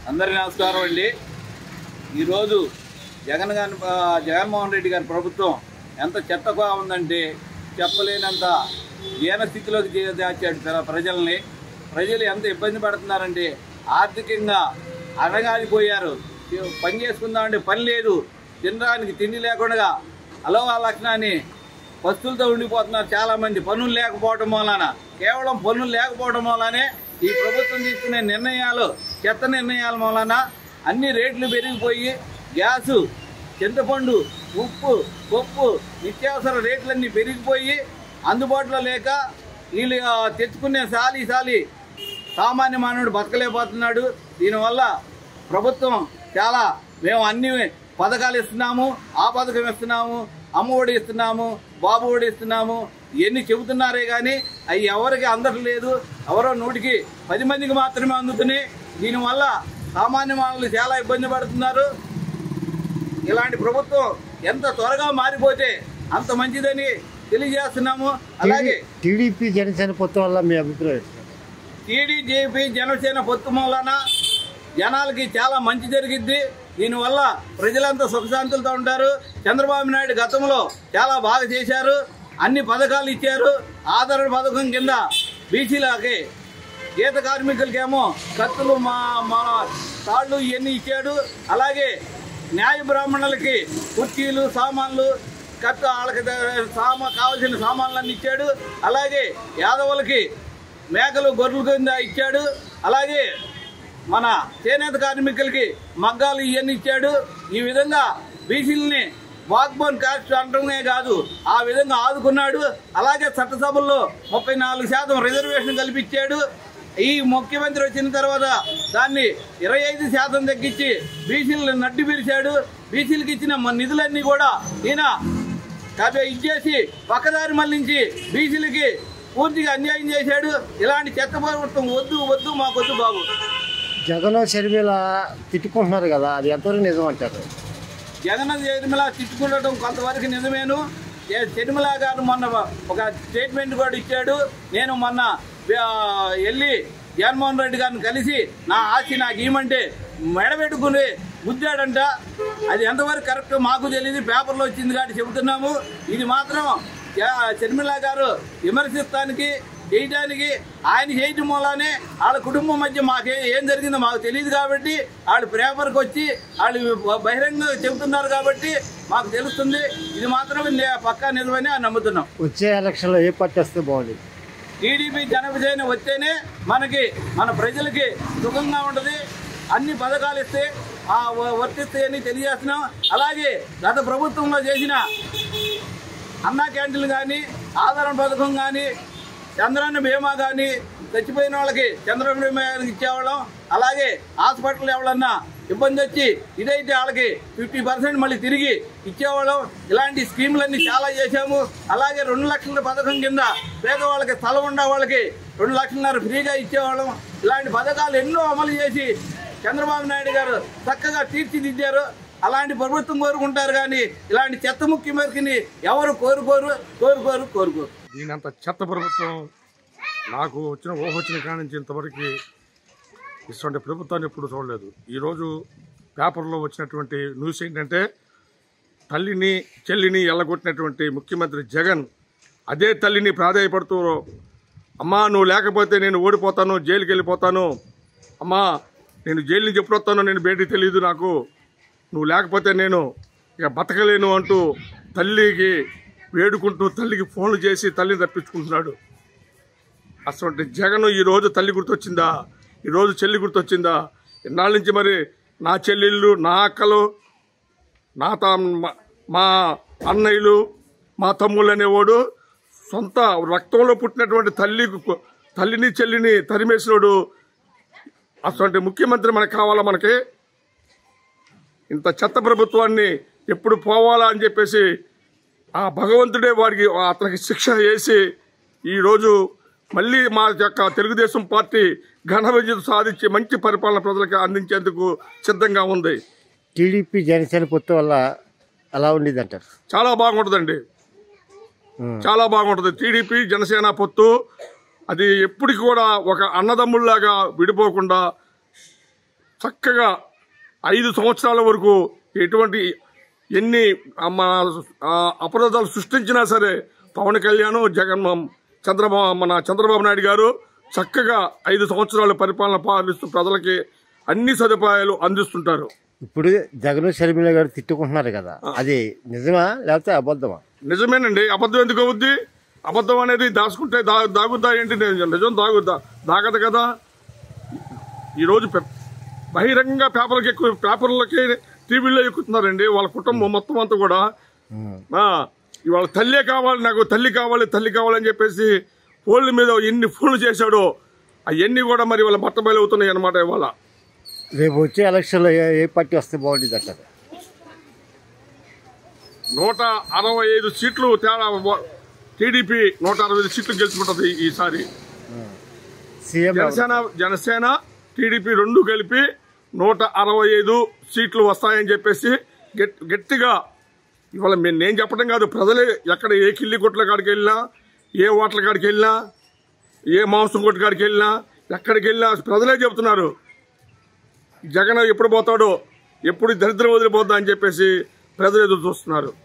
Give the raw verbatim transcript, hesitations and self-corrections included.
అందరికీ నమస్కారం అండి. ఈరోజు జగన్ గారి జగన్మోహన్ రెడ్డి గారి ప్రభుత్వం ఎంత చెత్తగా ఉందంటే చెప్పలేనంత దీనస్థితిలోకి దాచాడు ప్రజల్ని. ప్రజలు ఎంత ఇబ్బంది పడుతున్నారంటే ఆర్థికంగా అడగాలిపోయారు. పని చేసుకుందామంటే పని లేదు, తినడానికి తిండి లేకుండా అలవా లక్షణాన్ని వస్తువులతో ఉండిపోతున్నారు చాలామంది. పనులు లేకపోవడం వలన, కేవలం పనులు లేకపోవడం వల్లనే ఈ ప్రభుత్వం తీసుకునే నిర్ణయాలు చెత్త నిర్ణయాల వలన అన్ని రేట్లు పెరిగిపోయి గ్యాసు, చింతపండు, ఉప్పు, పప్పు, నిత్యావసర రేట్లన్నీ పెరిగిపోయి అందుబాటులో లేక వీళ్ళు తెచ్చుకునే సాలి సాలి సామాన్య మానవుడు బతకలేకపోతున్నాడు. దీనివల్ల ప్రభుత్వం చాలా మేము అన్ని పథకాలు ఇస్తున్నాము, ఆ పథకం ఇస్తున్నాము, అమ్మ ఒడి ఇస్తున్నాము, బాబు ఒడి ఇస్తున్నాము, ఇవన్నీ చెబుతున్నారే కానీ అవి ఎవరికి అందట్లేదు. ఎవరో నూటికి పది మందికి మాత్రమే అందుతున్నాయి. దీనివల్ల సామాన్య మానవులు చాలా ఇబ్బంది పడుతున్నారు. ఇలాంటి ప్రభుత్వం ఎంత త్వరగా మారిపోతే అంత మంచిదని తెలియజేస్తున్నాము. అలాగే టీడీపీ జనసేన పొత్తు వల్ల మీ అభిప్రాయం? టీడీపీ జనసేన పొత్తు వలన జనాలకి చాలా మంచి జరిగిద్ది. దీనివల్ల ప్రజలంతా సుఖశాంతులతో ఉంటారు. చంద్రబాబు నాయుడు గతంలో చాలా బాగా చేశారు, అన్ని పథకాలు ఇచ్చారు. ఆదరణ పథకం కింద బీసీలకి, గీత కార్మికులకేమో కత్తులు, మా మన తాళ్ళు ఇవన్నీ ఇచ్చాడు. అలాగే న్యాయ బ్రాహ్మణులకి కుర్చీలు, సామాన్లు, కత్త వాళ్ళకి సామా కావాల్సిన సామాన్లన్నీ ఇచ్చాడు. అలాగే యాదవులకి మేకలు, గొర్రెల కింద ఇచ్చాడు. అలాగే మన చేనేత కార్మికులకి మగ్గాలు ఇవన్నీ ఇచ్చాడు. ఈ విధంగా బీసీలని వాక్బోన్ కాస్ట్ అంటమే కాదు, ఆ విధంగా ఆదుకున్నాడు. అలాగే చట్టసభల్లో ముప్పై నాలుగు శాతం రిజర్వేషన్ కల్పించాడు. ఈ ముఖ్యమంత్రి వచ్చిన తర్వాత దాన్ని ఇరవై ఐదు శాతం తగ్గించి బీసీలను నడ్డి పిలిచాడు. బీసీలకు ఇచ్చిన నిధులన్నీ కూడా ఈయన ఇచ్చేసి పక్కదారి మళ్లించి బీసీలకి పూర్తిగా అన్యాయం చేశాడు. ఇలాంటి చెత్త ప్రభుత్వం వద్దు వద్దు మాకొద్దు బాబు. జగన్ షర్మిల తిట్టుకుంటున్నారు కదా, అది ఎంతవరకు నిజం అంటారు? జగన్ షర్మిల తిట్టుకుండటం కొంతవరకు నిజమేను. షర్మిల గారు మొన్న ఒక స్టేట్మెంట్ కూడా ఇచ్చాడు. నేను మొన్న వెళ్ళి జగన్మోహన్ రెడ్డి గారిని కలిసి నా ఆస్తి నాకు ఇవ్వమంటే మెడబెట్టుకుని గుద్దాడంట. అది ఎంతవరకు కరెక్ట్ మాకు తెలియదు, పేపర్లో వచ్చింది కాబట్టి చెబుతున్నాము. ఇది మాత్రం షర్మిల గారు విమర్శిస్తానికి చేయడానికి, ఆయన చేయటం వల్లనే వాళ్ళ కుటుంబం మధ్య మాకే ఏం జరిగిందో మాకు తెలియదు కాబట్టి వాళ్ళు పేపర్కి వచ్చి వాళ్ళు బహిరంగ చెబుతున్నారు కాబట్టి మాకు తెలుస్తుంది. ఇది మాత్రమే పక్కా నిజమని నమ్ముతున్నాం. వచ్చే ఎలక్షన్లో ఏ పార్టీ వస్తే బాగుంది? టీడీపీ జనసేన వస్తేనే మనకి మన ప్రజలకి సుఖంగా ఉంటుంది. అన్ని పథకాలు ఇస్తే ఆ వర్తిస్తాయని తెలియజేస్తున్నాం. అలాగే గత ప్రభుత్వంలో చేసిన అన్నా క్యాంటీన్లు కానీ, ఆదరణ పథకం కానీ, చంద్రన్న బీమా కానీ, చచ్చిపోయిన వాళ్ళకి చంద్రన్న బీమా ఇచ్చేవాళ్ళం. అలాగే హాస్పిటల్ ఎవరన్నా ఇబ్బంది వచ్చి ఇదైతే వాళ్ళకి ఫిఫ్టీ పర్సెంట్ మళ్ళీ తిరిగి ఇచ్చేవాళ్ళం. ఇలాంటి స్కీములన్నీ చాలా చేశాము. అలాగే రెండు లక్షల పథకం కింద పేదవాళ్ళకి, స్థలం ఉండే వాళ్ళకి రెండు లక్షలన్నర ఫ్రీగా ఇచ్చేవాళ్ళం. ఇలాంటి పథకాలు ఎన్నో అమలు చేసి చంద్రబాబు నాయుడు గారు చక్కగా తీర్చిదిద్దారు. అలాంటి ప్రభుత్వం కోరుకుంటారు కానీ ఇలాంటి చెత్త ముఖ్యమంత్రిని ఎవరు కోరుకోరు కోరుకోరు కోరుకోరు దీనంత చెత్త ప్రభుత్వం నాకు వచ్చిన ఊహ వచ్చిన కాడి నుంచి ఇంతవరకు ఇటువంటి ప్రభుత్వాన్ని ఎప్పుడు చూడలేదు. ఈరోజు పేపర్లో వచ్చినటువంటి న్యూస్ ఏంటంటే తల్లిని చెల్లిని ఎల్లగొట్టినటువంటి ముఖ్యమంత్రి జగన్ అదే తల్లిని ప్రాధాయపడుతూ, అమ్మా నువ్వు లేకపోతే నేను ఓడిపోతాను, జైలుకి వెళ్ళిపోతాను, అమ్మా నేను జైలు నుంచి ఎప్పుడు వస్తానో నేను బయటికి తెలియదు, నాకు నువ్వు లేకపోతే నేను ఇక బతకలేను అంటూ తల్లికి వేడుకుంటూ తల్లికి ఫోన్లు చేసి తల్లిని తప్పించుకుంటున్నాడు. అసలు జగన్ ఈరోజు తల్లి గుర్తొచ్చిందా? ఈరోజు చెల్లి గుర్తొచ్చిందా? ఇన్నాళ్ళ నుంచి మరి నా చెల్లెళ్ళు, నా అక్కలు, నా తా మా అన్నయ్యలు, మా తమ్ముళ్ళు అనేవాడు సొంత రక్తంలో పుట్టినటువంటి తల్లి తల్లిని చెల్లిని తరిమేసినోడు. అటువంటి ముఖ్యమంత్రి మనకు కావాలా? మనకి ఇంత చెత్త ప్రభుత్వాన్ని ఎప్పుడు పోవాలా అని చెప్పేసి ఆ భగవంతుడే వాడికి అతనికి శిక్ష వేసి ఈరోజు మళ్ళీ మా యొక్క తెలుగుదేశం పార్టీ ఘన విజయం సాధించి మంచి పరిపాలన ప్రజలకు అందించేందుకు సిద్ధంగా ఉంది. టీడీపీ జనసేన పొత్తు వల్ల అలా ఉండేది అంటారు? చాలా బాగుంటుందండి, చాలా బాగుంటుంది. టీడీపీ జనసేన పొత్తు అది ఎప్పటికి కూడా ఒక అన్నదమ్ముల్లాగా విడిపోకుండా చక్కగా ఐదు సంవత్సరాల వరకు ఎటువంటి ఎన్ని మన అపరాధాలు సృష్టించినా సరే పవన్ కళ్యాణ్ జగన్ చంద్రబాబు మన చంద్రబాబు నాయుడు గారు చక్కగా ఐదు సంవత్సరాల పరిపాలన పాలిస్తూ ప్రజలకి అన్ని సదుపాయాలు అందిస్తుంటారు. ఇప్పుడు జగన్ షర్మిల గారు తిట్టుకుంటున్నారు కదా, అది నిజమా లేకపోతే అబద్ధమా? నిజమేనండి. అబద్ధం ఎందుకు అవుద్ది? అబద్ధం అనేది దాచుకుంటే దా దాగుద్దా ఏంటి? నిజం దాగుద్దా? దాగదు కదా. ఈరోజు బహిరంగంగా పేపర్లకి ఎక్కువ పేపర్లకి టీవీలో ఎక్కుతున్నారండి వాళ్ళ కుటుంబం మొత్తం అంతా కూడా. ఇవాళ తల్లే కావాలి, నాకు తల్లి కావాలి తల్లి కావాలని చెప్పేసి ఫోన్ల మీద ఎన్ని ఫోన్లు చేశాడో అవన్నీ కూడా మరి వాళ్ళ బట్టబయలు అవుతున్నాయి అనమాట. ఇవాళ రేపు వచ్చే ఎలక్షన్లో ఏ పార్టీ వస్తే బాగుంటుంది అంటారు? నూట అరవై ఐదు సీట్లు తేడా టీడీపీ నూట అరవై ఐదు సీట్లు గెలుచుకుంటుంది ఈసారి. జనసేన జనసేన టీడీపీ రెండు కలిపి నూట అరవై ఐదు సీట్లు వస్తాయని చెప్పేసి గట్టిగా ఇవాళ నేను చెప్పడం కాదు, ప్రజలే ఎక్కడ ఏ కిల్లి కొట్ల కాడికి వెళ్ళినా, ఏ ఓట్ల కాడికి వెళ్ళినా, ఏ మాంసం కొట్టు కాడికి వెళ్ళినా, ఎక్కడికి వెళ్ళినా ప్రజలే చెబుతున్నారు జగన్ ఎప్పుడు పోతాడో, ఎప్పుడు దరిద్రం వదిలిపోతా అని చెప్పేసి ప్రజలు ఎదురు చూస్తున్నారు.